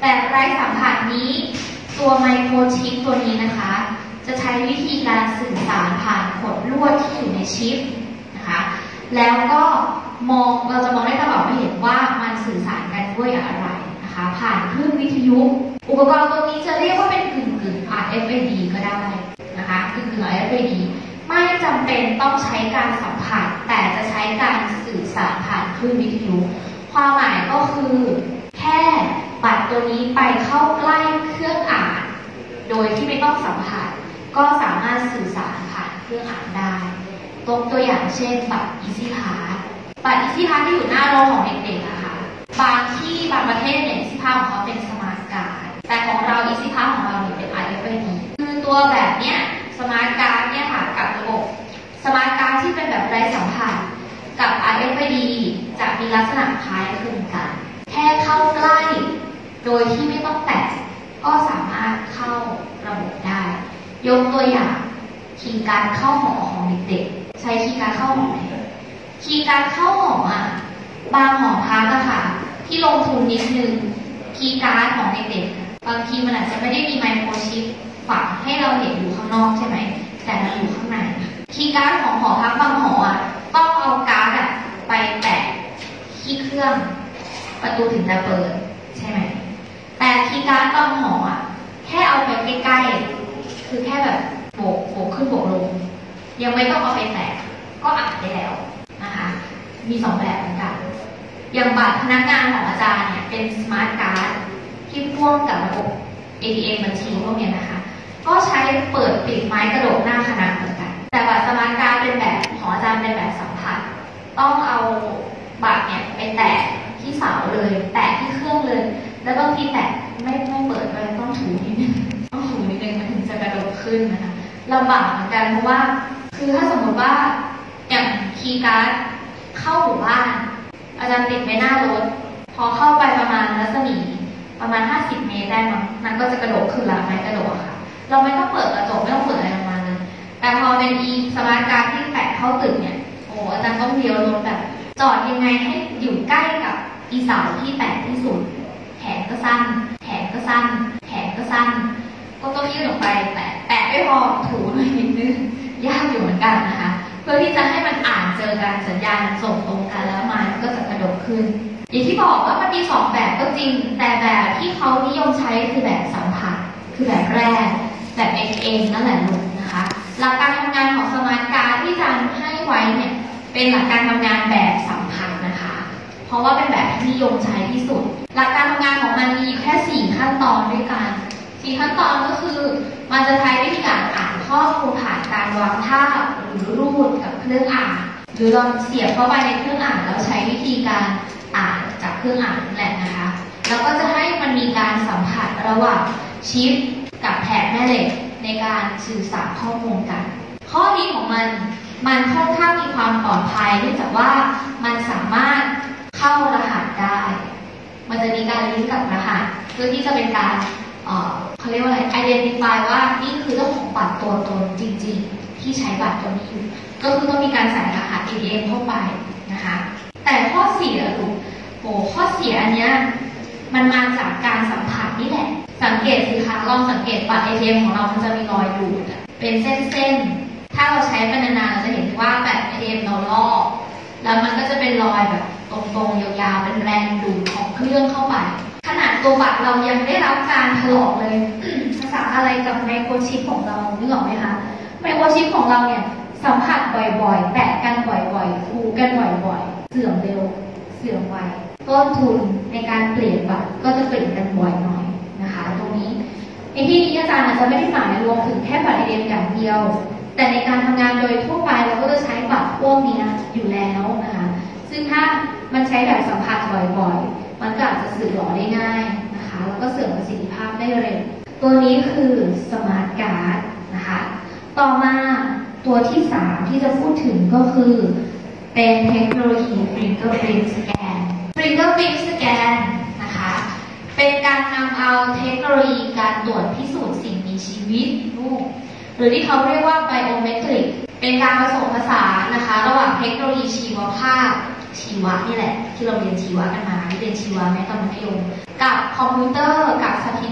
แบบไร้สัมผัสนี้ตัวไมโครชิปตัวนี้นะคะจะใช้วิธีการสื่อสารผ่านขดลวดที่อยู่ในชิปนะคะแล้วก็เราจะมองได้ตลอดไม่เห็นว่ามันสื่อสารกันด้วยอะไรนะคะผ่านคลื่นวิทยุอุปกรณ์ตัวนี้จะเรียกว่าเป็นกึ่งRFID ก็ได้นะคะกึ่งRFID ไม่จำเป็นต้องใช้การสัมผัสแต่จะใช้การสื่อสารผ่านคลื่นวิทยุความหมายก็คือแค่บัตรตัวนี้ไปเข้าใกล้เครื่องอ่านโดยที่ไม่ต้องสัมผัสก็สามารถสื่อสารผ่านเครื่องอ่านได้ตัวอย่างเช่นบัตร Easy Pass บัตร Easy Pass ที่อยู่หน้าโรงของเด็กๆนะคะบางประเทศเนี่ย Easy Pass ของเขาเป็นสมาร์ทการ์ดแต่ของเรา Easy Pass ของเราเนี่ยเป็น RFID คือตัวแบบเนี้ยสมาร์ทการ์ดเนี่ยค่ะกับระบบสมาร์ทการ์ดที่เป็นแบบไร้สัมผัสกับ RFID จะมีลักษณะคล้ายคลึงกันแค่เข้าใกล้โดยที่ไม่ต้องแตะก็สามารถเข้าระบบได้ยกตัวอย่างคีย์การ์ดเข้าหอของเด็กๆใช้คีย์การ์ดเข้าหอคีย์การ์ดเข้าหอบางหอพักอะค่ะที่ลงทุนนิดนึงคีย์การ์ดของเด็กๆบางทีมันอาจจะไม่ได้มีไมโครชิปฝังให้เราเห็นอยู่ข้างนอกใช่ไหมแต่มันอยู่ข้างในคีย์การ์ดของหอพักบางหอต้องเอาการ์ดไปแตะที่เครื่องประตูถึงจะเปิดใช่ไหมแต่คีย์การ์ดบางหอแค่เอาไปใกล้ๆคือแค่แบบโบกขึ้นโบกลงยังไม่ต้องเอาไปแตะก็อ่านได้แล้วนะคะมี2แบบเหมือนกันอย่างบัตรพนักงานของอาจารย์เนี่ยเป็นสมาร์ทการ์ดที่พ่วงกับระบบ ATM บัญชีพวกนี้นะคะก็ใช้เปิดปิดไม้กระดกหน้าคณะเหมือนกันแต่บัตรสมาร์ทการ์ดเป็นแบบของอาจารย์เป็นแบบสัมผัสต้องเอาบัตรเนี่ยไปแตะที่เสาเลยแตะที่เครื่องเลยแล้วบางทีแตะไม่เปิดเลยต้องถูนิดนึงมันถึงจะกระโดดขึ้นนะคะลำบากเหมือนกันเพราะว่าคือถ้าสมมติว่าอย่างคีย์การ์ดเข้าหมู่บ้านอาจารย์ติดไว้หน้ารถพอเข้าไปประมาณรัศมีประมาณ50 เมตรได้มั้งมันก็จะกระโดดขึ้นละไม้กระโดดค่ะเราไม่ต้องเปิดกระจกไม่ต้องเปิดอะไรลงมาเลยแต่พอเป็นสมาร์ทการ์ดที่แตะเข้าตึกเนี่ยโอ้อาจารย์ต้องเลี้ยวรถแบบจอดยังไงให้อยู่ใกล้กับเสาที่แตะที่สุดแขนก็สั้นแขนก็สั้นแขนก็สั้นก็ต้องยื่นออกไปแตะไม่พอถูหน่อยนิดนึงยากอยู่เหมือนกันนะคะเพื่อที่จะให้มันอ่านเจอกันสัญญาณส่งตรงกันแล้วมันก็จะกระโดดขึ้นอย่างที่บอกว่ามันมี2แบบก็จริงแต่แบบที่เขานิยมใช้คือแบบสัมผัสคือแบบแรกแบบ ATM นั่นแหละลูกนะคะหลักการทำงานของสมาร์ทการ์ดที่อาจารย์ให้ไว้เนี่ยเป็นหลักการทำงานแบบสัมผัสนะคะเพราะว่าเป็นแบบที่นิยมใช้ที่สุดหลักการทำงานของมันมีแค่4 ขั้นตอนด้วยกัน4 ขั้นตอนก็คือมันจะใช้วิธีการอ่านข้อมูลผ่านการวางทาบหรือรูดกับเครื่องอ่านหรือเราเสียบเข้าไปในเครื่องอ่านแล้วใช้วิธีการอ่านจากเครื่องอ่านนั่นแหละนะคะแล้วก็จะให้มันมีการสัมผัสระหว่างชิปกับแถบแม่เหล็กในการสื่อสารข้อมูลกันข้อดีของมันค่อนข้างมีความปลอดภัยเนื่องจากว่ามันสามารถเข้ารหัสได้มันจะมีการลิงก์กับรหัสเพื่อที่จะเป็นการเขาเรียกว่าอะไร identify ว่านี่คือเจ้าของบัตรตัวตนจริงๆที่ใช้บัตรตัวนี้อยู่ก็คือต้องมีการใส่รหัส ATM เข้าไปนะคะแต่ข้อเสียข้อเสียอันเนี้ยมันมาจากการสัมผัสนี่แหละสังเกตสิคะลองสังเกตบัตร ATM ของเรามันจะมีรอยดูดเป็นเส้นๆถ้าเราใช้ไปนานๆเราจะเห็นว่าแบบ ATM เราลอกแล้วมันก็จะเป็นรอยแบบตรงๆยาวๆเป็นแรงดูดของเครื่องเข้าไปขนาดตัวบัตรเรายังได้รับการถลอกเลย ภาษาอะไรกับไมโครชิปของเรานึกออกไหมคะไมโครชิปของเราเนี่ยสัมผัสบ่อยๆแตะกันบ่อยๆถูกันบ่อยๆเสื่อมเร็วเสื่อมไวต้นทุนในการเปลี่ยนบัตรก็จะเปลี่ยนกันบ่อยหน่อยนะคะตรงนี้ในที่นี้อาจารย์อาจจะไม่ได้หมายรวมถึงแค่บัตร ATM อย่างเดียวแต่ในการทำงานโดยทั่วไปเราก็จะใช้บัตรพวกนี้อยู่แล้วนะคะซึ่งถ้ามันใช้แบบสัมผัสบ่อยๆมันก็อาจจะสื่อหลอได้ง่ายนะคะแล้วก็เสื่อมประสิทธิภาพได้เร็วตัวนี้คือสมาร์ทการ์ดนะคะต่อมาตัวที่3ที่จะพูดถึงก็คือเป็นเทคโนโลยี Fingerprint Scan Fingerprint Scan นะคะเป็นการนำเอาเทคโนโลยีการตรวจพิสูจน์สิ่งมีชีวิตหรือที่เขาเรียกว่า Biometric เป็นการผสมผสานนะคะระหว่างเทคโนโลยีชีวภาพชีวะนี่แหละที่เราเรียนชีวะกันมาที่เรียนชีวะแม้ตอนมัธยมกับคอมพิวเตอร์ก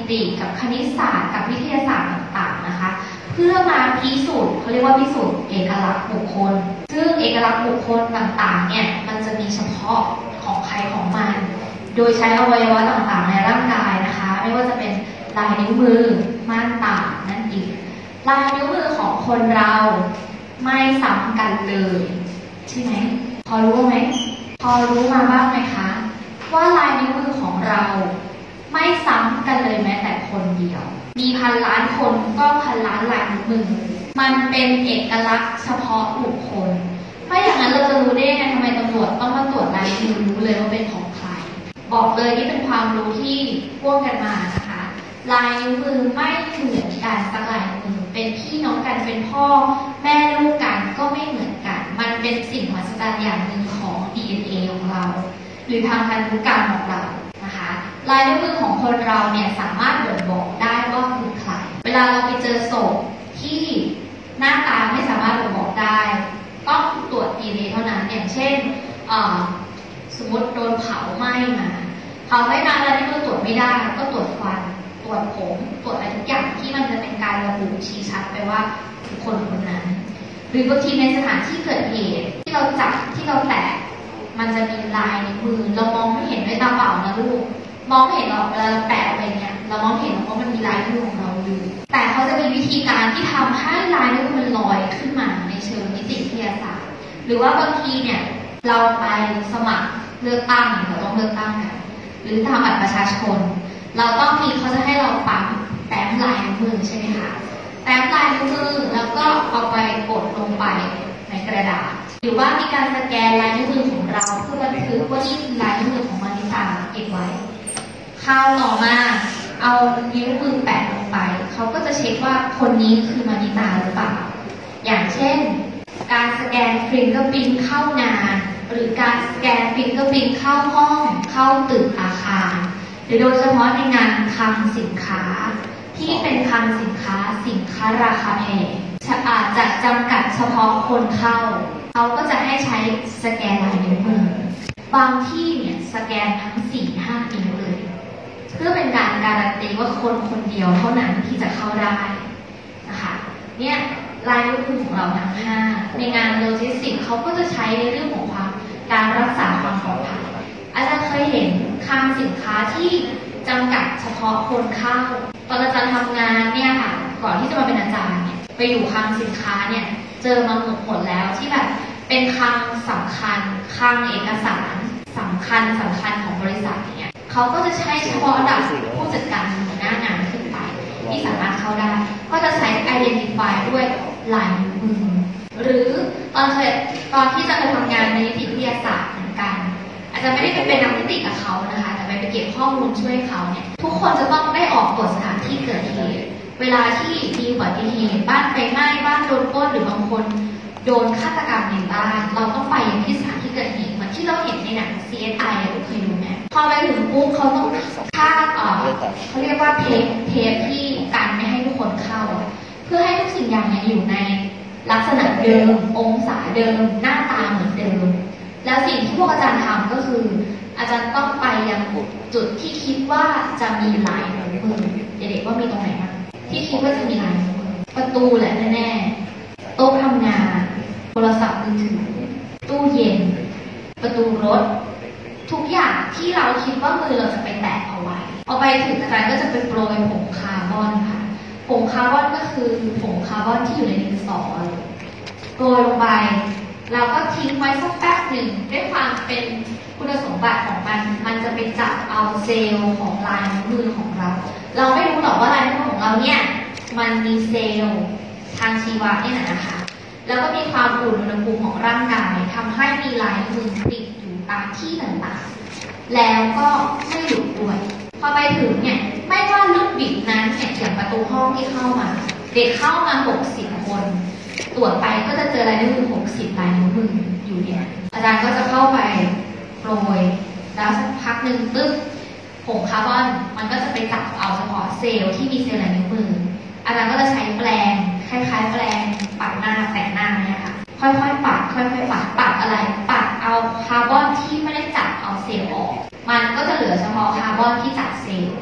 ติกับคณิตศาสตร์กับวิทยาศาสตร์ต่างๆนะคะเพื่อมาพิสูจน์เขาเรียกว่าพิสูจน์เอกลักษณ์บุคคลซึ่งเอกลักษณ์บุคคลต่างๆเนี่ยมันจะมีเฉพาะของใครของมันโดยใช้อวัยวะต่างๆในร่างกายนะคะไม่ว่าจะเป็นลายนิ้วมือม่านตานั่นเองลายนิ้วมือของคนเราไม่ซ้ำกันเลยใช่ไหมพอรู้ไหมพอรู้มาบ้างไหมคะว่าลายนิ้วมือของเราไม่ซ้ำกันเลยแม้แต่คนเดียวมีพันล้านคนก็พันล้านลายนิ้วมือมันเป็นเอกลักษณ์เฉพาะบุคคลไม่อย่างนั้นเราจะรู้ได้ยังไงทำไมตำรวจต้องมาตรวจลายนิ้วมือรู้เลยว่าเป็นของใครบอกเลยนี่เป็นความรู้ที่พ่วงกันมานะคะลายนิ้วมือไม่เหมือนกันสักลายมือเป็นพี่น้องกันเป็นพ่อแม่ลูกกันก็ไม่เหมือนกันมันเป็นสิ่งมหัศจรรย์อย่างหนึ่งของ DNA ของเราหรือทางพันธุกรรมของเรานะคะลายนิ้วมือของคนเราเนี่ยสามารถบ่งบอกได้ว่าคือใครเวลาเราไปเจอศพที่หน้าตาไม่สามารถบ่งบอกได้ต้องตรวจ DNA เท่านั้นอย่างเช่นสมมติโดนเผาไหม้มาเผาไหม้มาแล้วนี่ก็ตรวจไม่ได้ก็ตรวจฟันตรวจผมตรวจอะไรทุกอย่างที่มันจะเป็นการระบุชี้ชัดไปว่าคือคนคนนั้นหรือบางทีในสถานที่เกิดเหตุที่เราจับที่เราแตะมันจะมีลายนิ้วมือเรามองไม่เห็นด้วยตาเปล่านะลูกมองไม่เห็นหรอกเวลาเราแปะไปเนี่ยเรามองเห็นเพราะมันมีลายนิ้วของเราอยู่แต่เขาจะมีวิธีการที่ทำให้ลายนิ้วมันลอยขึ้นมาในเชิงนิติวิทยาศาสตร์หรือว่าบางทีเนี่ยเราไปสมัครเลือกตั้งเราต้องเลือกตั้งกันหรือทำบัตรประชาชนเราต้องมีเขาจะให้เราปั๊มแต้มลายนิ้วมือใช่ไหมคะแต้มลายนิ้วมือแล้วก็เอาไปกดลงไปในกระดาษหรือว่ามีการสแกนลายนิ้วมือของเราเพื่อบันทึกว่านี่คือลายนิ้วมือของมานิตาเก็บไว้คราวต่อมาเอานิ้วมือแปะลงไปเขาก็จะเช็คว่าคนนี้คือมานิตาหรือเปล่าอย่างเช่นการสแกนฟิงเกอร์พรินท์เข้างานหรือการสแกนฟิงเกอร์พรินท์เข้าห้องเข้าตึกอาคารหรือโดยเฉพาะในงานคลังสินค้าที่เป็นคลังสินค้าราคาแพงอาจจะจำกัดเฉพาะคนเข้าเขาก็จะให้ใช้สแกนลายนิ้วมือบางที่เนี่ยสแกนทั้ง 4-5 นิ้วเลยเพื่อเป็นการการันตีว่าคนคนเดียวเท่านั้นที่จะเข้าได้นะคะเนี่ยลายนิ้วมือของเราทั้ง 5ในงานโลจิสติกส์เขาก็จะใช้ในเรื่องของการรักษาความปลอดภัยอาจารย์เคยเห็นคลังสินค้าที่จำกัดเฉพาะคนเข้าตอนอาจารย์ทำงานเนี่ยค่ะก่อนที่จะมาเป็นอาจารย์เนี่ยไปอยู่คลังสินค้าเนี่ยเจอมาหมดแล้วที่แบบเป็นคลังสำคัญคลังเอกสารสำคัญของบริษัทเนี่ยเขาก็จะใช้เฉพาะระดับผู้จัดการหัวหน้างานขึ้นไปที่สามารถเข้าได้ก็จะใช้ identify ด้วยลายนิ้วมือหรือตอนที่จะไปทำงานในนิติวิทยาศาสตร์เหมือนกันอาจจะไม่ได้เป็นนักนิติกับเขานะคะแต่ไปเก็บข้อมูลช่วยเขาเนี่ยทุกคนจะต้องได้ออกตรวจสถานที่เกิดเหตุเวลาที่มีอุบัติเหตุบ้านไฟไหม้บ้านโดนปล้นหรือบางคนโดนฆาตกรรมในบ้านเราต้องไปยังที่สถานที่เกิดเหตุเหมือนที่เราเห็นในหนัง CSI เคยดูไหมพอไปถึงปุ๊บเขาต้องฆ่าเขาเรียกว่าเทปที่กันไม่ให้ทุกคนเข้าเพื่อให้ทุกสิ่งอย่างเนี่ยอยู่ในลักษณะเดิมองศาเดิมหน้าตาเหมือนเดิมแล้วสิ่งที่พวกอาจารย์ทำก็คืออาจารย์ต้องไปยังจุดที่คิดว่าจะมีลายนิ้วมือเด็กๆว่ามีตรงไหนบ้างที่คิดว่าจะมีลายนิ้วมือประตูแหละแน่ๆโต๊ะทำงานโทรศัพท์มือถือตู้เย็นประตูรถทุกอย่างที่เราคิดว่ามือเราจะไปแตะเอาไว้เอาไปถึงอาจารย์ก็จะไปโปรยผงคาร์บอนค่ะผงคาร์บอนก็คือผงคาร์บอนที่อยู่ในดินสอโปรยลงไปเราก็ทิ้งไว้สักแป๊บหนึ่งด้วยความเป็นคุณสมบัติของมันจะไปจับเอาเซลล์ของลายนิ้วมือของเราไม่รู้หรอกว่าลายนิ้วมือของเราเนี่ยมันมีเซลล์ทางชีวะเนี่ยนะคะแล้วก็มีความอุ่นอุณหภูมิของร่างกายทำให้มีลายมือติดอยู่ตามที่ต่างๆแล้วก็ไม่หลุดด้วยพอไปถึงเนี่ยไม่ว่าลูกบิดนั้นเนี่ยอย่างประตูห้องที่เข้ามาเด็กเข้ามา60 คนตรวจไปก็จะเจอลายนิ้วมือ60 ลายนิ้วมืออยู่เนี่ยอาจารย์ก็จะเข้าไปโปรยแล้วสักพักหนึ่งตึ๊บผงคาร์บอนมันก็จะไปจับเอาเฉพาะเซลล์ที่มีเซลล์ลายนิ้วมืออาจารย์ก็จะใช้แปรงคล้ายๆแปรงปัดหน้าแต่งหน้าเนี่ยค่ะค่อยๆปัดปัดอะไรปัดเอาคาร์บอนที่ไม่ได้จับเอาเซลล์ออกมันก็จะเหลือเฉพาะคาร์บอนที่จับเซลล์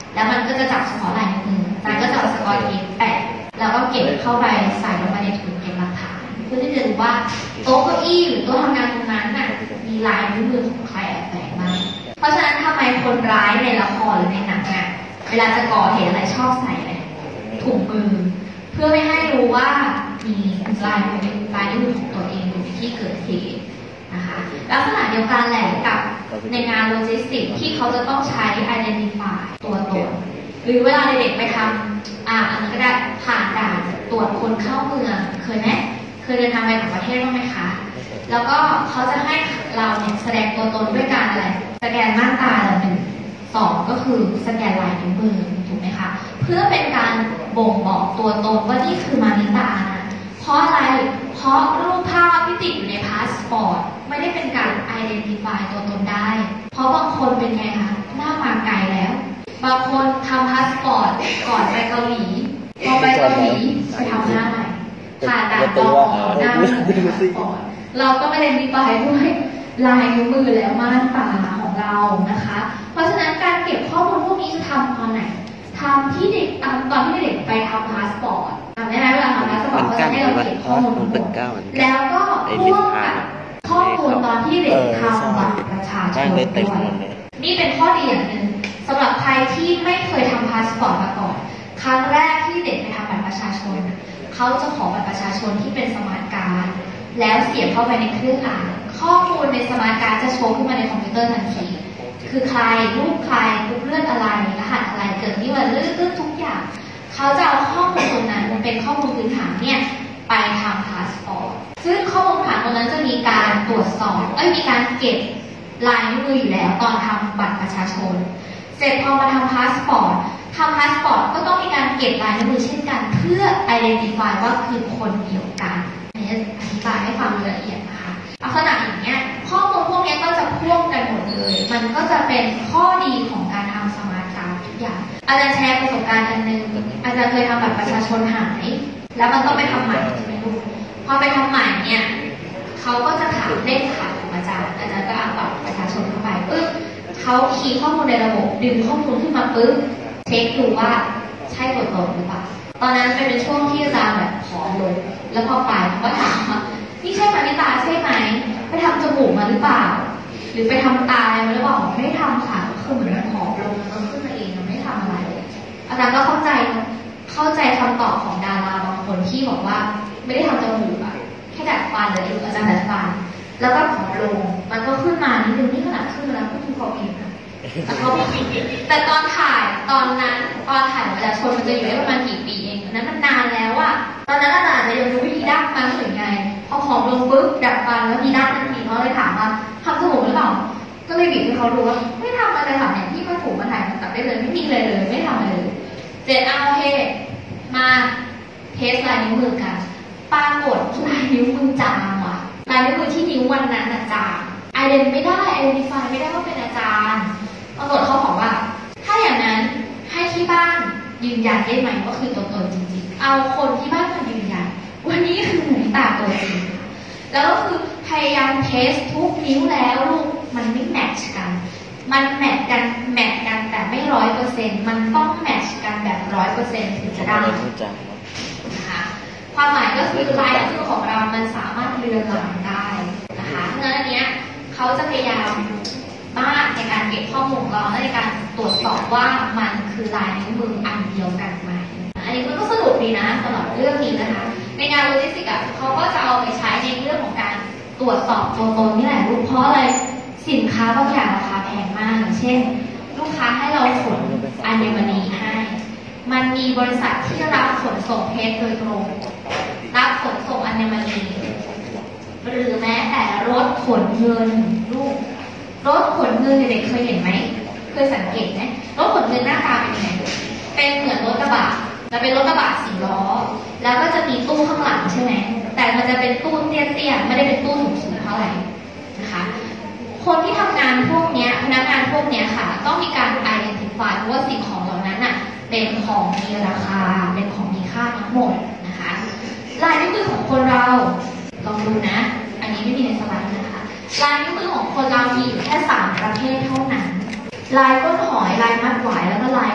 แล้วมันก็จะจับเฉพาะลายนิ้วมืออาจารย์ก็จะเอาสกอตเทปแปะแล้วก็เก็บเข้าไปใส่ลงไปในถุงเก็บหลักฐานเพื่อที่จะดูว่าโต๊ะเก้าอี้หรือโต๊ะทำงานตรงนั้นน่ะมีลายนิ้วมือของใครแอบแฝงบ้างเพราะฉะนั้นทำไมคนร้ายในละครหรือในหนังอ่ะเวลาจะก่อเหตุอะไรชอบใส่เลยถุงมือเพื่อไม่ให้รู้ว่ามีลายนิ้วมือของตัวเองอยู่ในที่เกิดเหตุนะคะลักษณะเดียวกันแหละกับในงานโลจิสติกที่เขาจะต้องใช้ identify ตัวตนหรือเวลาเด็กๆไปทำอันนี้ก็ได้ผ่านด่านตรวจคนเข้าเมืองเคยไหมเคยเดินทางไปต่างประเทศบ้างไหมคะแล้วก็เขาจะให้เราเนี่ยแสดงตัวตนด้วยการอะไรสแกนหน้าตาละ1 2ก็คือสแกนลายนิ้วมือถูกไหมคะเพื่อเป็นการบ่งบอกตัวตนว่านี่คือมานิตานะเพราะอะไรเพราะรูปภาพที่ติดอยู่ในพาสปอร์ตไม่ได้เป็นการ identify ตัวตนได้เพราะบางคนเป็นไงคะหน้ามาไกลแล้วบางคนทำพาสปอร์ตก่อนไปเกาหลีพอไปเกาหลีไปทำหน้าใหม่ผ่านด่านตมหน้าพาสปอร์ตเราก็ไม่ได้มีใบด้วยลายนิ้วมือแล้วม่านตาของเรานะคะเพราะฉะนั้นการเก็บข้อมูลพวกนี้จะทำตอนไหนทำที่เด็กตอนที่เด็กไปทำพาสปอร์ตทำได้ไหมเวลาทำพาสปอร์ตเขาจะให้เราเก็บข้อมูลทั้งหมดแล้วก็พ่วงกับข้อมูลตอนที่เด็กทำบัตรประชาชนด้วยนี่เป็นข้อดีอย่างหนึ่งสำหรับใครที่ไม่เคยทำพาสปอร์ตมาก่อนครั้งแรกที่เด็กไปทำบัตรประชาชนเขาจะขอบัตรประชาชนที่เป็นสมาร์ทการ์ดแล้วเสียบเข้าไปในเครื่องอ่านข้อมูลในสมาร์ทการ์ดจะโชว์ขึ้นมาในคอมพิวเตอร์ทันทีคือใครรูปใครกรุ๊ปเลือดอะไรรหัสอะไรเกิดที่วันเลือดทุกอย่างเขาจะเอาข้อมูลตรงนั้นมันเป็นข้อมูลพื้นฐานเนี่ยไปทำพาสปอร์ตซึ่งข้อมูลฐานตรงนั้นจะมีการตรวจสอบมีการเก็บลายนิ้วมืออยู่แล้วตอนทำบัตรประชาชนเสร็จพอมาทำพาสปอร์ตก็ต้องมีการเก็บลายนิ้วมือเช่นกันเพื่อ identify ว่าคือคนเดียวกันอันนี้อธิบายให้ฟังละเอียดนะคะลักษณะอย่างเงี้ยข้อมูลพวกนี้ก็จะพ่วงกันหมดเลยมันก็จะเป็นข้อดีของการทำสมาร์ทการ์ดทุกอย่างอาจารย์แชร์ประสบการณ์อันนึงอาจารย์เคยทำบัตรประชาชนหายแล้วมันต้องไปทำใหม่ใช่ไหมลูกพอไปทำใหม่เนี่ยเขาก็จะถามเลขผ่านของอาจารย์ก็เอาบัตรประชาชนเข้าไปเขาคีย์ข้อมูลในระบบดึงข้อมูลขึ้นมาเช็คดูว่าใช่ตัวตนหรือเปล่าตอนนั้นเป็นช่วงที่อาจารย์แบบผอมลงแล้วพอไปเขาก็ถามว่านี่ใช่มานิตาใช่ไหมไปทำจมูกมาหรือเปล่าหรือไปทำตามาหรือเปล่าไม่ได้ทำค่ะคือเหมือนมันผอมลงมันก็ขึ้นมาเองมันไม่ทำอะไรอาจารย์ก็เข้าใจคำตอบของดาราบางคนที่บอกว่าไม่ได้ทำจมูกอะแค่ดัดฟันเลยอาจารย์ดัดฟันแล้วก็ผอมลงมันก็ขึ้นมานิดนึงนี่ขนาดขึ้นมาแล้วก็คือพอเองนะแต่ตอนถ่ายเวลาชนมันจะอยู่ได้ประมาณกี่ปีเองนั้นมันนานแล้วอะตอนนั้นอาจารย์ยังรู้วิธีดัดฟันหรือไงพอผอมลงปุ๊บดัดฟันแล้วมีดัดทันทีเขาเลยถามว่าทำจมูกหรือเปล่าก็เลยบีบให้เขาดูว่าไม่ทำอะไรหรอกเนี่ยที่มาถูมาถ่ายมันตัดได้เลยไม่มีเลยไม่ทำอะไรเลยเสร็จโอเคมาเทสลายนิ้วมือกันปรากฏลายนิ้วมือจางว่ะลายนิ้วมือที่นิ้ววันนั้นจางidentify ไม่ได้ว่าเป็นอาจารย์ปรากฏเขาบอกว่าถ้าอย่างนั้นให้ที่บ้านยืนยันได้ไหมว่าคือตัวตนจริงๆเอาคนที่บ้านมายืนยันวันนี้คือหนูตาตัวจริงแล้วก็คือพยายามเทสทุกนิ้วแล้วลูกมันไม่แมทช์กันมันแมทกันแต่ไม่100%มันต้องแมทช์กันแบบ100%ถึงจะได้นะคะความหมายก็คือลายนิ้วมือของเรามันสามารถเลือนลางได้นะคะเพราะฉะนั้นอันเนี้ยเขาจะพยายามมากในการเก็บข้อมูลของเราและในการตรวจสอบว่ามันคือลายนิ้วมืออันเดียวกันไหมอันนี้มันก็สนุกดีนะสำหรับเรื่องนี้นะคะในงานโลจิสติกส์เขาก็จะเอาไปใช้ในเรื่องของการตรวจสอบตัวตนนี่แหละลูกเพราะอะไรสินค้าบางอย่างราคาแพงมากอย่างเช่นลูกค้าให้เราขนอัญมณีให้มันมีบริษัทที่รับขนส่งเพชรโดยตรงรับขนส่งอัญมณีหรือแม้แต่รถขนเงินลูกรถขนเงินเด็กเคยเห็นไหมเคยสังเกตไหมรถขนเงินหน้าตาเป็นยังไงเป็นเหมือนรถกระบะแล้วเป็นรถกระบะ4 ล้อแล้วก็จะมีตู้ข้างหลังใช่ไหมแต่มันจะเป็นตู้เตี้ยๆไม่ได้เป็นตู้สูงๆเท่าไหร่นะคะคนที่ทำงานพวกนี้พนักงานพวกนี้ค่ะต้องมีการ identify ว่าสิ่งของเหล่านั้นน่ะเป็นของมีราคาเป็นของมีค่าทั้งหมดนะคะลายนิ้วมือของคนเราลองดูนะอันนี้ไม่มีในสไลด์นะคะลายนิ้วมือของคนเรามีอยู่แค่3 ประเภทเท่านั้นลายก้นหอยลายมัดหวายแล้วก็ลายโค้ง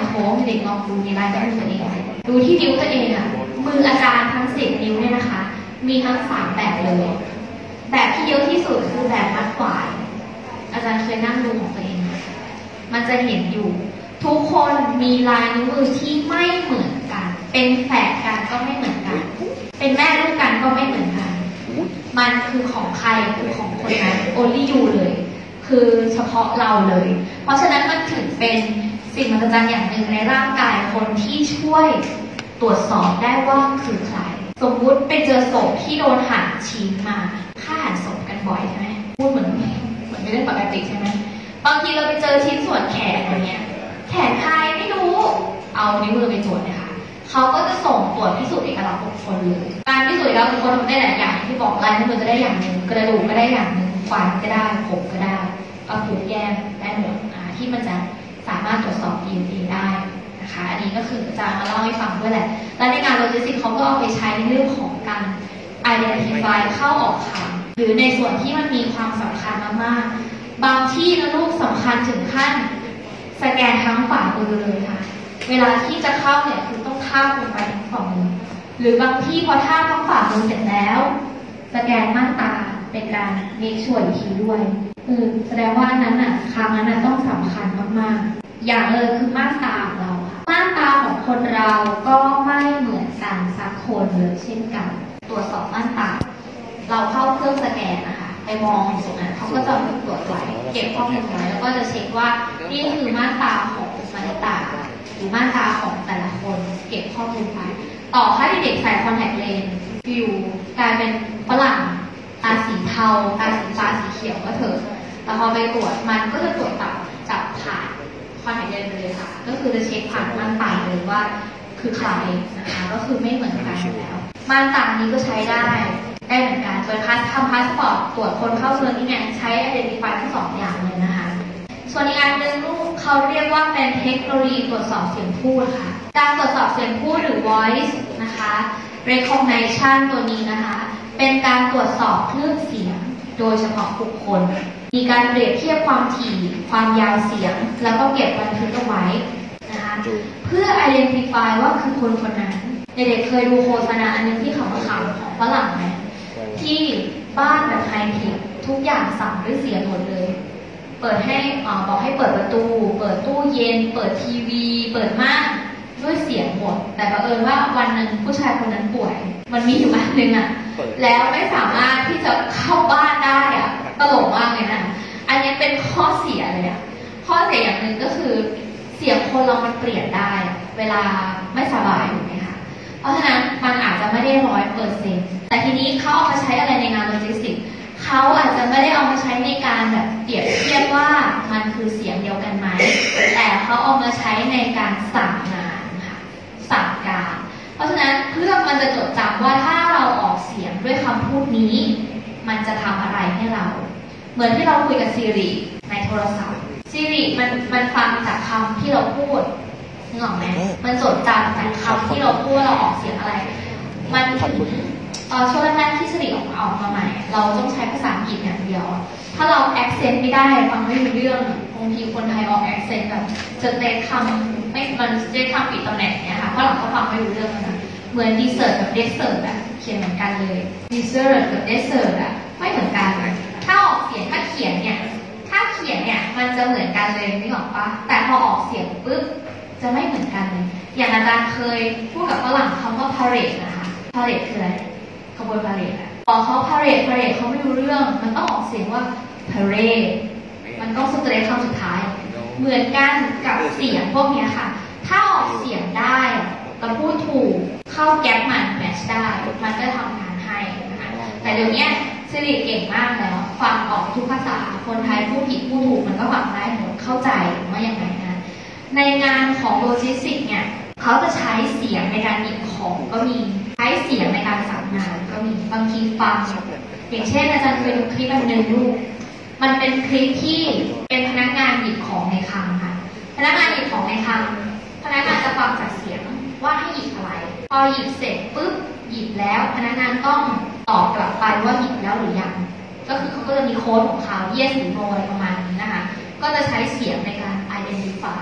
เด็กลองดูในลายนิ้วมือตัวเองดูที่นิ้วตัวเองอะมืออาจารย์ทั้ง10 นิ้วเนี่ยนะคะมีทั้ง3 แบบเลยแบบที่เยอะที่สุดคือแบบมัดขวายอาจารย์เคยนั่งดูของตัวเองมันจะเห็นอยู่ทุกคนมีลายนิ้วมือที่ไม่เหมือนกันเป็นแฝดกันก็ไม่เหมือนกันเป็นแม่ลูกกันก็ไม่เหมือนกันมันคือของใครคือของคนนั้น only you เลยคือเฉพาะเราเลยเพราะฉะนั้นมันถึงเป็นสิ่งมหัศจรรย์อย่างหนึ่งในร่างกายคนที่ช่วยตรวจสอบได้ว่าคือใครสมมุติไปเจอศพที่โดนหั่นชิ้นมาฆ่าหั่นศพกันบ่อยใช่ไหมพูดเหมือนไม่ได้ปกติใช่ไหมบางทีเราไปเจอชิ้นส่วนแขนอย่างเงี้ยแขนใครไม่รู้เอานิ้วมือไปตรวจนะคะเขาก็จะส่งตรวจพิสูจน์เอกลักษณ์บุคคลเลยการพิสูจน์เอกลักษณ์บุคคลทำได้หลายอย่างที่บอกลายนิ้วมือก็ได้อย่างหนึ่งกระดูกก็ได้อย่างหนึ่งฟันก็ได้ผมก็ได้กระดูกแก้มได้หมดที่มันจะสามารถตรวจสอบ DNA ได้นะคะอันนี้ก็คือจะมาเล่าให้ฟังด้วยแหละและในงานโลจิสติกส์เขาก็เอาไปใช้ในเรื่องของการ identify เข้าออกคำหรือในส่วนที่มันมีความสำคัญมากๆบางที่นะลูกสำคัญถึงขั้นสแกนทั้งฝ่ามือเลยค่ะเวลาที่จะเข้าเนี่ยคือต้องทาบลงไปทั้งฝ่ามือหรือบางที่พอทาบทั้งฝ่ามือเสร็จแล้วสแกนม่านตาเป็นการเมคชัวร์อีกทีด้วยแสดงว่านั้นน่ะครั้งนั้นน่ะต้องสำคัญมากๆอย่างเลยคือม่านตาของเราค่ะม่านตาของคนเราก็ไม่เหมือนกันสักคนเลยเช่นกันตรวจสอบม่านตาเราเข้าเครื่องสแกนนะคะไปมองตรงนั้นเขาก็จะตรวจไว้เก็บข้อมูลไว้แล้วก็จะเช็คว่านี่คือม่านตาของมาริตาหรือม่านตาของแต่ละคนเก็บข้อมูลไว้ต่อให้เด็กใส่คอนแทคเลนส์อยู่กลายเป็นฝรั่งตาสีเทาตาสีฟ้าสีเขียวก็เถอะแต่พอไปตรวจมันก็จะตรวจจับผ่านคอนแทคเลนส์ไปเลยค่ะก็คือจะเช็คผ่านม่านตาเลยว่าคือใครนะคะก็คือไม่เหมือนกันอยู่แล้วม่านตานี้ก็ใช้ได้เหมือนกันโดยทำพาสปอร์ตตรวจคนเข้าเมืองนี่ไงใช้ identify ทั้ง2 อย่างเลยนะคะส่วนอีกอันหนึ่งลูกเขาเรียกว่าเป็นเทคโนโลยีตรวจสอบเสียงพูดค่ะการตรวจสอบเสียงพูดหรือ voice นะคะ recognition ตัวนี้นะคะเป็นการตรวจสอบคลื่นเสียงโดยเฉพาะบุคคลมีการเปรียบเทียบความถี่ความยาวเสียงแล้วก็เก็บบันทึกเอาไว้นะคะเพื่อ identify ว่าคือคนคนนั้นเด็กๆเคยดูโฆษณาอันนึงที่เขาขำของฝรั่งไหมที่บ้านแบบไฮเทคทุกอย่างสั่งด้วยเสียงหมดเลยเปิดให้บอกให้เปิดประตูเปิดตู้เย็นเปิดทีวีเปิดม่านด้วยเสียงหมดแต่บังเอิญว่าวันหนึ่งผู้ชายคนนั้นป่วยมันมีอยู่อันหนึ่งอ่ะแล้วไม่สามารถที่จะเข้าบ้านได้อ่ะตลกมากเลยนะอันนี้เป็นข้อเสียเลยอ่ะข้อเสียอย่างหนึ่งก็คือเสียงคนเรามันเปลี่ยนได้เวลาไม่สบายถูกไหมคะเพราะฉะนั้นมันอาจจะไม่ได้100%แต่ทีนี้เขาเอามาใช้อะไรในงานโลจิสติกส์เขาอาจจะไม่ได้เอามาใช้ในการแบบเปรียบเทียบว่ามันคือเสียงเดียวกันไหมแต่เขาเอามาใช้ในการสั่งงานค่ะสั่งการเพราะฉะนั้นเครื่องมันจะจดจำว่าถ้าเราออกเสียงด้วยคำพูดนี้มันจะทำอะไรให้เราเหมือนที่เราคุยกับ Siri ในโทรศัพท์ Siri มันฟังจากคำที่เราพูดนึกออกไหมมันจดจำจากคำที่เราพูดเราออกเสียงอะไรมันช่วงแรกที่Siriออกมาใหม่เราต้องใช้ภาษาอังกฤษอย่างเดียวถ้าเรา accent ไม่ได้ฟังไม่รู้เรื่องบางทีคนไทยออก accent แบบจะเตะคำไม่มันจะคำปิดตำแหน่งเนี่ยค่ะเพราะหลังเขาฟังไม่รู้เรื่องนะเหมือน dessert กับ dessert อะเขียนเหมือนกันเลย dessert กับ dessert อะไม่เหมือนกันถ้าออกเสียงถ้าเขียนเนี่ยมันจะเหมือนกันเลยนึกออกปะแต่พอออกเสียงปุ๊บจะไม่เหมือนกันเลยอย่างอาจารย์เคยพูดกับฝรั่งคำว่า parade นะคะ parade คืออะไรขบวนพาเหรดพอเขา parade เขาไม่รู้เรื่องมันต้องออกเสียงว่า parade มันต้องสเตรทคำสุดท้ายเหมือนกันกับเสียงพวกนี้ค่ะถ้าออกเสียงได้เราพูดถูกเข้าแก๊ปมันแมทช์ได้มันก็ทำงานให้นะคะแต่เดี๋ยวนี้สิริเก่งมากแล้วฟังออกทุกภาษาคนไทยพูดผิดพูดถูกมันก็ฟังได้หมดเข้าใจว่าอย่างไรนะในงานของโลจิสติกส์เนี่ยเขาจะใช้เสียงในการหยิบของก็มีใช้เสียงในการสั่งงานก็มีบางทีฟังอย่างเช่นอาจารย์เคยดูคลิปอันหนึ่งลูกมันเป็นคลิปที่เป็นพนักงานหยิบของในคลังค่ะพนักงานหยิบของในคลังพนักงานจะฟังจากเสียงว่าให้หยิบอะไรพอหยิบเสร็จปุ๊บหยิบแล้วพนักงานต้องตอบกลับไปว่าหยิบแล้วหรือยังก็คือเขาก็จะมีโค้ดของเขา yes หรือ no อะไรประมาณนี้นะคะก็จะใช้เสียงในการ identify นะคะ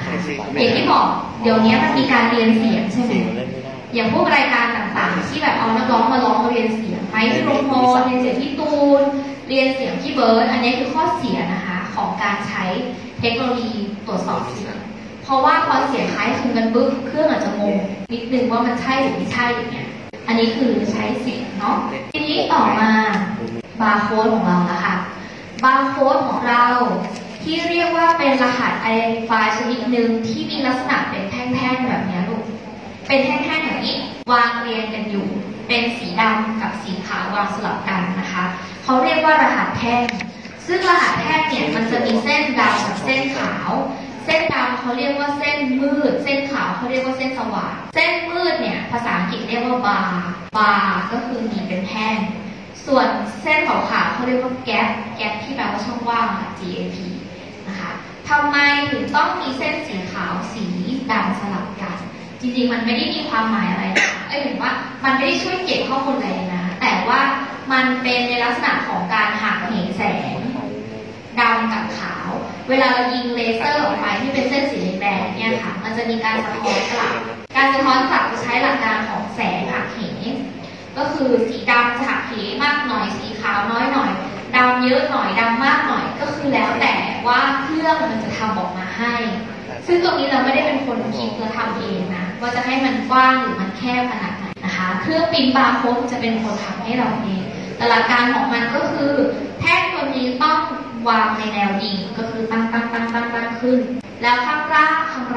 นะคะอย่างที่บอกเดี๋ยวนี้มันมีการเรียนเสียงใช่ไหมอย่างพวกรายการต่างๆที่แบบเอานักร้องมาร้องเรียนเสียงไมค์ที่โรโมเรียนเสียงที่ตูนเรียนเสียงที่เบิร์ดอันนี้คือข้อเสียนะคะของการใช้เทคโนโลยีตรวจสอบเสียงเพราะว่าพอเสียงคล้ายคลึงกันปุ๊บเครื่องอาจจะงงนิดนึงว่ามันใช่หรือไม่ใช่อย่างเงี้ยอันนี้คือใช้เสียงเนาะทีนี้ต่อมาบาร์โค้ดของเราละค่ะบาร์โค้ดของเราที่เรียกว่าเป็นรหัส identify ชนิดหนึ่งที่มีลักษณะเป็นแท่งๆแบบนี้ลูกเป็นแท่งๆแบบนี้วางเรียงกันอยู่เป็นสีดำกับสีขาววางสลับกันนะคะเขาเรียกว่ารหัสแท่งซึ่งรหัสแท่งเนี่ยมันจะมีเส้นดำกับเส้นขาวเส้นดำเขาเรียกว่าเส้นมืดเส้นขาวเขาเรียกว่าเส้นสว่างเส้นมืดเนี่ยภาษาอังกฤษเรียกว่าบาร์ก็คือมีเป็นแท่งส่วนเส้นขาวๆเขาเรียกว่าแกปที่แปลว่าช่องว่าง gap นะคะทำไมถึงต้องมีเส้นสีขาวสีดำสลับกันจริงๆมันไม่ได้มีความหมายอะไรนะคะเห็นว่ามันไม่ได้ช่วยเก็บข้อมูลอะไรนะแต่ว่ามันเป็นในลักษณะของการหักเหแสงดำกับขาวเวลาเรายิงเลเซอร์ออกไปที่เป็นเส้นสีแดงเนี่ยค่ะมันจะมีการสะท้อนกลับการสะท้อนกลับจะใช้หลักการของแสงหักเหก็คือสีดำจะหักเหมากหน่อยสีขาวน้อยหน่อยดำเยอะหน่อยดำมากหน่อยก็คือแล้วแต่ว่าเครื่องมันจะทำออกมาให้ซึ่งตรงนี้เราไม่ได้เป็นคนคิดและทำเองนะว่าจะให้มันกว้างหรือมันแคบขนาดไหนนะคะเครื่องพิมพ์บาร์โค้ดจะเป็นคนทำให้เราเองแต่หลักการของมันก็คือแท่งตัวนี้ต้องวางในแนวดิ่งก็คือตั้งขึ้นแล้วข้างล่าง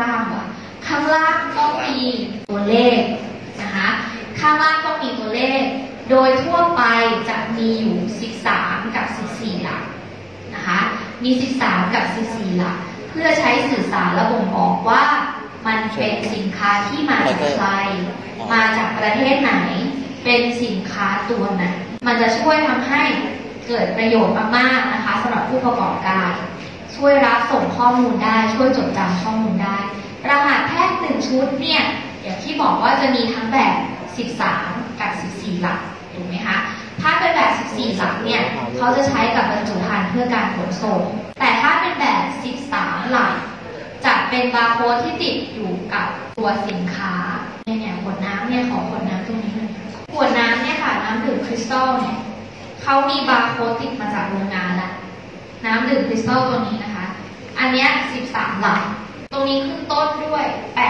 ต้องมีตัวเลขนะคะข้างล่างต้องมีตัวเลขโดยทั่วไปจะมีอยู่13กับ14หลักนะคะมี13กับ14หลักเพื่อใช้สื่อสารและบ่งบอกว่ามันเป็นสินค้าที่มาจากใครมาจากประเทศไหนเป็นสินค้าตัวไหนมันจะช่วยทำให้เกิดประโยชน์มากๆนะคะสำหรับผู้ประกอบการช่วยรับส่งข้อมูลได้ช่วยจดจำข้อมูลได้รหัสแท่ง1ชุดเนี่ยอย่างที่บอกว่าจะมีทั้งแบบ13กับ14หลักถูกไหมคะถ้าเป็นแบบ14หลักเนี่ยเขาจะใช้กับบรรจุภัณฑ์เพื่อการขนส่งแต่ถ้าเป็นแบบ13หลักจะเป็นบาร์โค้ดที่ติดอยู่กับตัวสินค้าเนี่ยขวดน้ำเนี่ยขอขวดน้ำตรงนี้เลยขวดน้ำเนี่ยค่ะน้ำดื่มคริสตัลเนี่ยเขามีบาร์โค้ดติดมาจากโรงงานแล้วน้ำดื่มคริสตัลตัวนี้นะคะอันเนี้ย13หลักตรงนี้ขึ้นต้นด้วย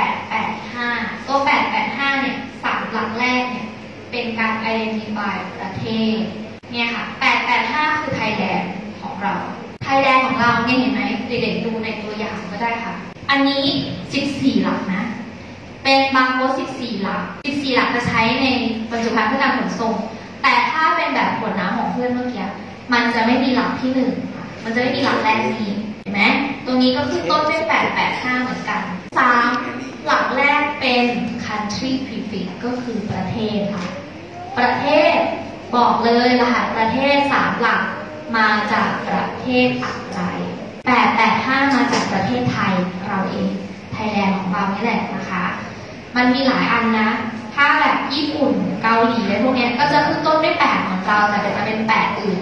885ตัว885เนี่ย3หลักแรกเนี่ยเป็นการ identify ประเทศเนี่ยค่ะ885คือไทยแลนด์ของเราไทยแลนด์ของเราเนี่ยเห็นไหมเด็กๆดูในตัวอย่างก็ได้ค่ะอันนี้14หลักนะเป็นบาร์โค้ด14หลัก14หลักจะใช้ในบรรจุภัณฑ์เพื่อการขนส่งแต่ถ้าเป็นแบบขวดน้ำของเพื่อนเมื่อกี้มันจะไม่มีหลักที่1มันจะไม่มีหลักแรกนี้เห็นไหมตรงนี้ก็คือต้นด้วย885เหมือนกัน3หลักแรกเป็น country prefix ก็คือประเทศค่ะประเทศบอกเลยรหัสประเทศ3หลักมาจากประเทศอะไร885มาจากประเทศไทยเราเองไทยแลนด์ของเรานี่แหละนะคะมันมีหลายอันนะถ้าแบบญี่ปุ่นเกาหลีอะไรพวกนี้ก็จะขึ้นต้นด้วย8ของเราแต่จะเป็น8อื่น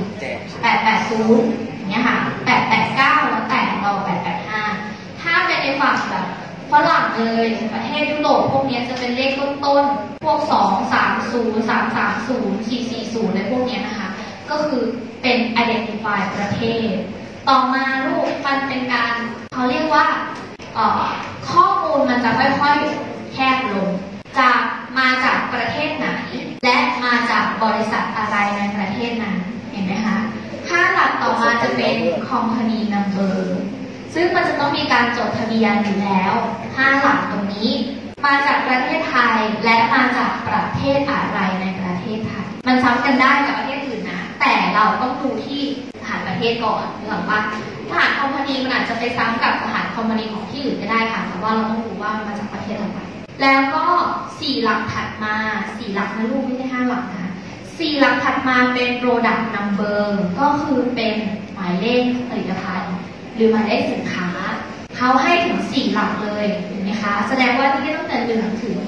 880อย่างเงี้ยค่ะ889แล้วแต่เรา885ถ้าเป็นในฝั่งแบบฝรั่งเลยประเทศยุโรปพวกนี้จะเป็นเลขต้นๆพวก230 330 440อะไรพวกนี้นะคะก็คือเป็น identify ประเทศต่อมาลูกมันเป็นการเขาเรียกว่าข้อมูลมันจะค่อยๆแคบลงมาจากประเทศไหนและมาจากบริษัทอะไรในประเทศนั้นเห็นไหมคะค่าหลักต่อมาจะเป็น company number ซึ่งมันจะต้องมีการจดทะเบียนอยู่แล้ว5หลักตรงนี้มาจากประเทศไทยและมาจากประเทศอะไรในประเทศไทยมันซ้ำกันได้กับประเทศอื่นนะแต่เราต้องดูที่สถานประเทศก่อนหรือว่าสถานคอมพานีมันอาจจะไปซ้ำกับสถานคอมพานีของที่อื่นก็ได้ค่ะแต่ว่าเราต้องดูว่ามันมาจากประเทศอะไรแล้วก็4หลักถัดมา4หลักนะลูกไม่ใช่5หลักนะ4หลักถัดมาเป็น product number ก็คือเป็นหมายเลขผลิตภัณฑ์หรือหมายเลขสินค้าเขาให้ถึง4หลักเลยเห็นไหมคะแสดงว่าที่ตั้งแต่1ถึง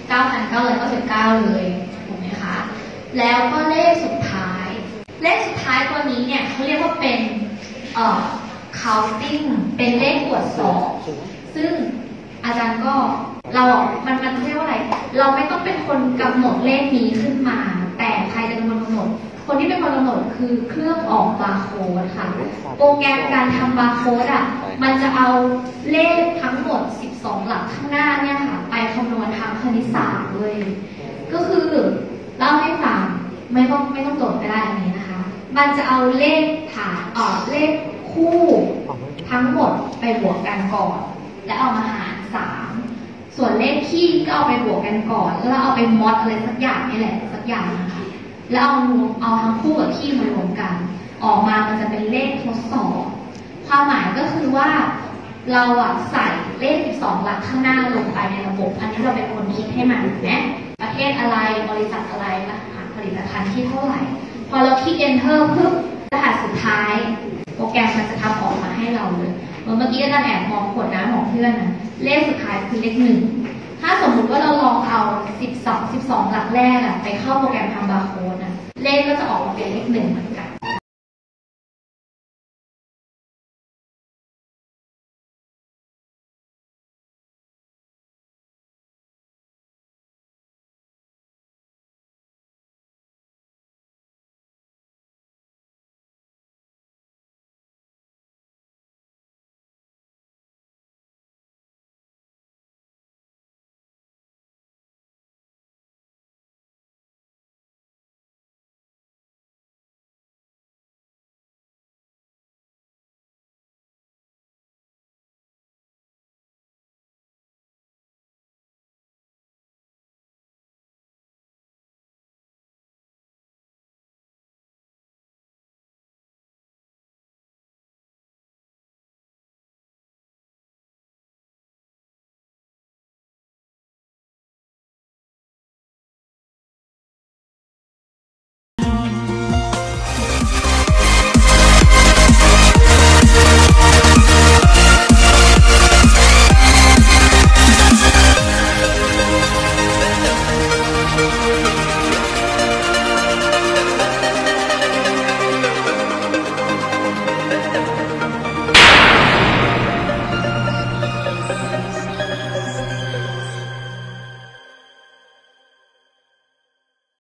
9,999 เลยถูกไหมคะแล้วก็เลขสุดท้ายตัวนี้เนี่ยเขาเรียกว่าเป็นcounting เป็นเลขตรวจสอบซึ่งอาจารย์ก็เรามันเรียกว่าอะไรเราไม่ต้องเป็นคนกำหนดเลขนี้ขึ้นมาแต่ใครจะเป็นคนกำหนดคนที่เป็นคนกำหนดคือเครื่องออกบาร์โค้ดค่ะโปรแกรมการทำบาร์โค้ดมันจะเอาเลขทั้งหมด12หลักข้างหน้าเนี่ยค่ะไปคำนวณทางคณิตศาสตร์เลยก็คือเล่าให้ฟังไม่ต้องจดก็ได้อันนี้นะคะมันจะเอาเลขฐานเลขคู่ทั้งหมดไปบวกกันก่อนแล้วเอามาหาร3ส่วนเลขคี่ก็เอาไปบวกกันก่อนแล้วเอาไปมอดอะไรสักอย่างนี่แหละสักอย่างนะคะแล้วเอาทั้งคู่กับคี่มารวมกันออกมามันจะเป็นเลขทดสอบความหมายก็คือว่าเราใส่เลข12หลักข้างหน้าลงไปในระบบอันนี้เราเป็นคนคิดให้มันนะประเทศอะไรบริษัทอะไรนะคะผลิตภัณฑ์ที่เท่าไหร่พอเราคลิก enter ปุ๊บรหัสสุดท้ายโปรแกรมมันจะทำออกมาให้เราเลยเมื่อกี้อาจารย์แอบมองขวดน้ำของเพื่อนนะเลขสุดท้ายคือเลข1ถ้าสมมุติว่าเราลองเอา12หลักแรกไปเข้าโปรแกรมทำบาร์โค้ดเลขก็จะออกมาเป็นเลข1เหมือนกัน